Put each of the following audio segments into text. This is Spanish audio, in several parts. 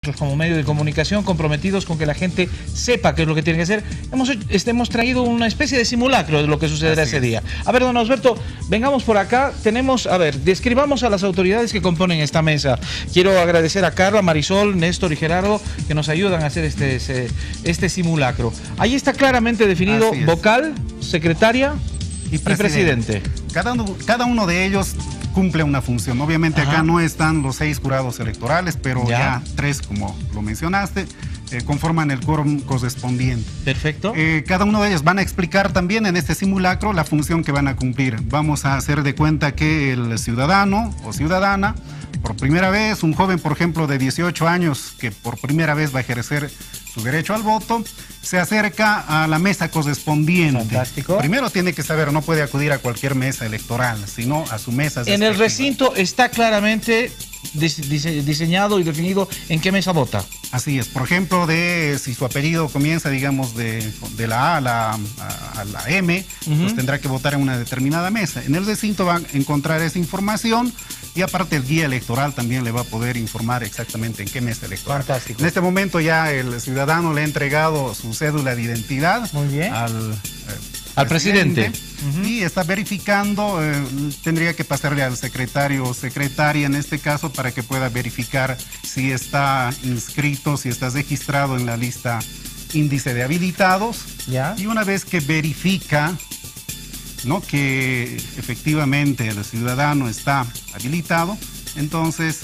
como medio de comunicación comprometidos con que la gente sepa qué es lo que tiene que hacer, hemos traído una especie de simulacro de lo que sucederá ese día. A ver, don Osberto, vengamos por acá. Tenemos, a ver, describamos a las autoridades que componen esta mesa. Quiero agradecer a Carla, Marisol, Néstor y Gerardo que nos ayudan a hacer este simulacro. Ahí está claramente definido vocal, secretaria y presidente. Cada uno de ellos cumple una función. Obviamente acá no están los 6 jurados electorales, pero ya 3, como lo mencionaste, conforman el quórum correspondiente. Perfecto. Cada uno de ellos van a explicar también en este simulacro la función que van a cumplir. Vamos a hacer de cuenta que el ciudadano o ciudadana, por primera vez, un joven, por ejemplo, de 18 años, que por primera vez va a ejercer su derecho al voto, se acerca a la mesa correspondiente. Fantástico. Primero tiene que saber, no puede acudir a cualquier mesa electoral, sino a su mesa. En el recinto está claramente diseñado y definido en qué mesa vota. Así es. Por ejemplo, si su apellido comienza, digamos, de la A a la M, pues tendrá que votar en una determinada mesa. En el recinto va a encontrar esa información y aparte el guía electoral también le va a poder informar exactamente en qué mesa electoral. Fantástico. En este momento ya el ciudadano le ha entregado su cédula de identidad al presidente. Y está verificando, tendría que pasarle al secretario o secretaria en este caso para que pueda verificar si está inscrito, si está registrado en la lista índice de habilitados. Y una vez que verifica, ¿no?, que efectivamente el ciudadano está habilitado, entonces...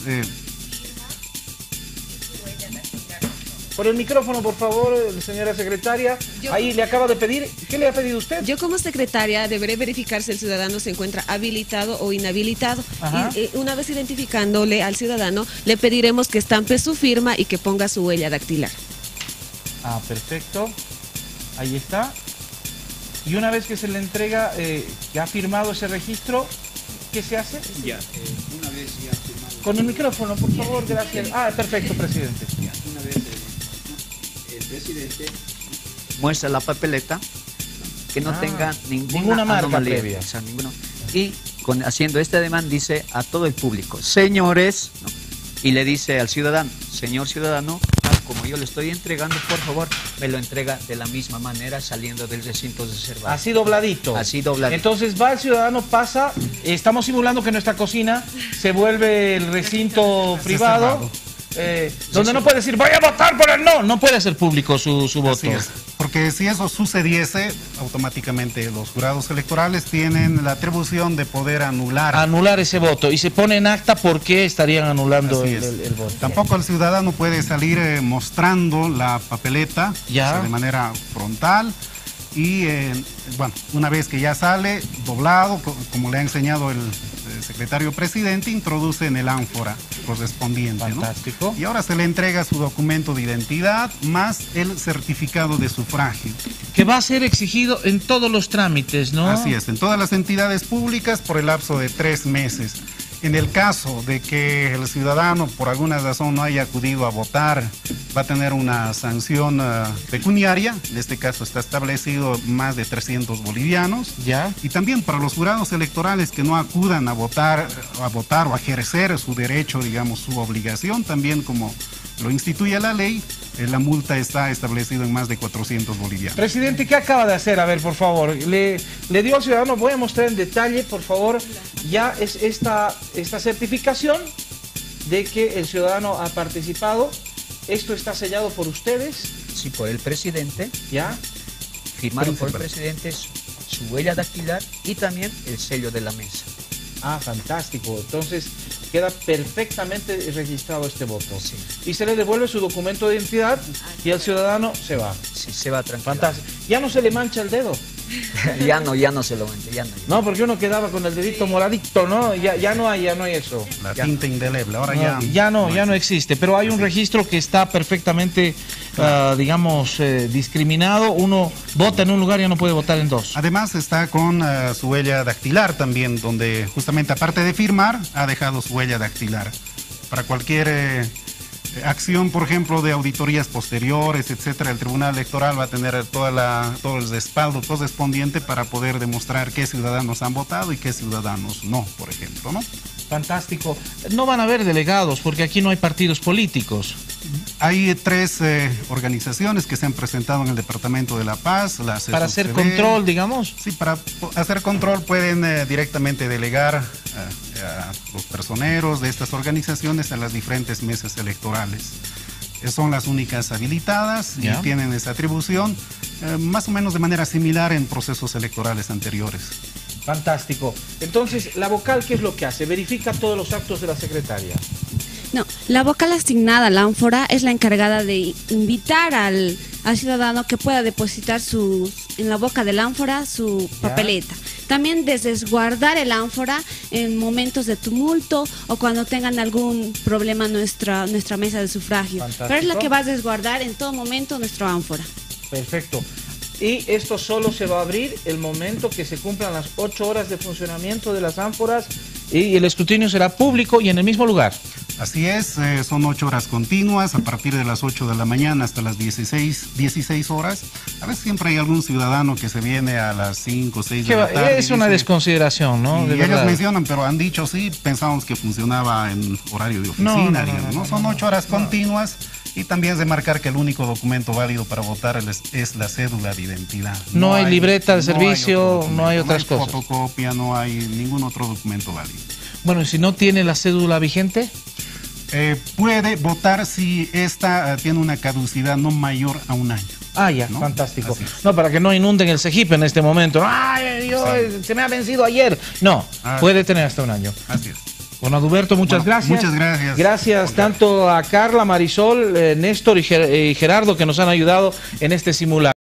Por el micrófono, por favor, señora secretaria. Ahí le acaba de pedir. ¿Qué le ha pedido usted? Yo como secretaria deberé verificar si el ciudadano se encuentra habilitado o inhabilitado. Y una vez identificándole al ciudadano, le pediremos que estampe su firma y que ponga su huella dactilar. Ah, perfecto. Ahí está. Y una vez que se le entrega, que ha firmado ese registro, ¿qué se hace? Ya, una vez ya firmado. Con el micrófono, por favor, gracias. Ah, perfecto, presidente. Ya, una vez el presidente muestra la papeleta, que no tenga ninguna marca anomalía, previa. O sea, y haciendo este ademán dice a todo el público, señores, ¿no?, y le dice al ciudadano, señor ciudadano, como yo le estoy entregando, por favor, me lo entrega de la misma manera saliendo del recinto reservado. Así dobladito. Así dobladito. Entonces va el ciudadano, pasa, estamos simulando que nuestra cocina se vuelve el recinto privado, donde no puede decir, voy a votar por el no. No puede hacer público su voto. Así es. Porque si eso sucediese, automáticamente los jurados electorales tienen la atribución de poder anular ese voto. Y se pone en acta por qué estarían anulando el voto. Tampoco el ciudadano puede salir mostrando la papeleta de manera frontal. Y bueno, una vez que ya sale doblado, como le ha enseñado el secretario presidente, introduce en el ánfora correspondiente. Fantástico. ¿No? Y ahora se le entrega su documento de identidad más el certificado de sufragio. Que va a ser exigido en todos los trámites, ¿no? Así es, en todas las entidades públicas por el lapso de 3 meses. En el caso de que el ciudadano por alguna razón no haya acudido a votar, va a tener una sanción pecuniaria. En este caso está establecido más de 300 bolivianos. Y también para los jurados electorales que no acudan a votar o a ejercer su derecho, digamos, su obligación, también como lo instituye la ley, la multa está establecida en más de 400 bolivianos. Presidente, ¿qué acaba de hacer? A ver, por favor, le dio al ciudadano, voy a mostrar en detalle, por favor, ya es esta certificación de que el ciudadano ha participado. Esto está sellado por ustedes. Sí, por el presidente. ¿Ya? Firmado por el presidente, su huella dactilar y también el sello de la mesa. Ah, fantástico. Entonces queda perfectamente registrado este voto. Sí. Y se le devuelve su documento de identidad y el ciudadano se va. Sí, se va tranquilo. Fantástico. Ya no se le mancha el dedo. ya no se lo vende, ya no. No, porque uno quedaba con el dedito moradito, ¿no? Ya no hay eso. La tinta indeleble, ahora ya no existe, pero hay un registro que está perfectamente, digamos, discriminado. Uno vota en un lugar y ya no puede votar en dos. Además está con su huella dactilar también, donde justamente aparte de firmar, ha dejado su huella dactilar. Para cualquier acción, por ejemplo, de auditorías posteriores, etcétera, el Tribunal Electoral va a tener todo el respaldo correspondiente para poder demostrar qué ciudadanos han votado y qué ciudadanos no, por ejemplo, ¿no? Fantástico. No van a haber delegados porque aquí no hay partidos políticos. Hay 3 organizaciones que se han presentado en el Departamento de La Paz. Para hacer control, digamos. Sí, para hacer control pueden directamente delegar a los personeros de estas organizaciones a las diferentes mesas electorales. Son las únicas habilitadas y tienen esa atribución más o menos de manera similar en procesos electorales anteriores. Fantástico. Entonces, ¿la vocal qué es lo que hace? ¿Verifica todos los actos de la secretaria? No, la vocal asignada a la ánfora es la encargada de invitar al ciudadano que pueda depositar en la boca del ánfora su papeleta. También desguardar el ánfora en momentos de tumulto o cuando tengan algún problema nuestra mesa de sufragio. Fantástico. Pero es la que va a desguardar en todo momento nuestro ánfora. Perfecto. Y esto solo se va a abrir el momento que se cumplan las 8 horas de funcionamiento de las ánforas y el escrutinio será público y en el mismo lugar. Así es, son 8 horas continuas, a partir de las 8 de la mañana hasta las 16 horas. A veces siempre hay algún ciudadano que se viene a las 5 o 6 de la tarde. Es una desconsideración, ¿no? Y ellos mencionan, pero han dicho, sí, pensábamos que funcionaba en horario de oficina, digamos. Son 8 horas continuas. Y también es de marcar que el único documento válido para votar es la cédula de identidad. No hay libreta de servicio, no hay otras cosas. No hay fotocopia, no hay ningún otro documento válido. Bueno, ¿y si no tiene la cédula vigente? Puede votar si esta tiene una caducidad no mayor a 1 año. Ah, ya, ¿no? Fantástico. No, para que no inunden el CEGIP en este momento. ¡Ay, se me ha vencido ayer! No, puede tener hasta 1 año. Así es. Bueno, Aduberto, muchas gracias. Muchas gracias. Gracias tanto a Carla, Marisol, Néstor y Gerardo que nos han ayudado en este simulacro.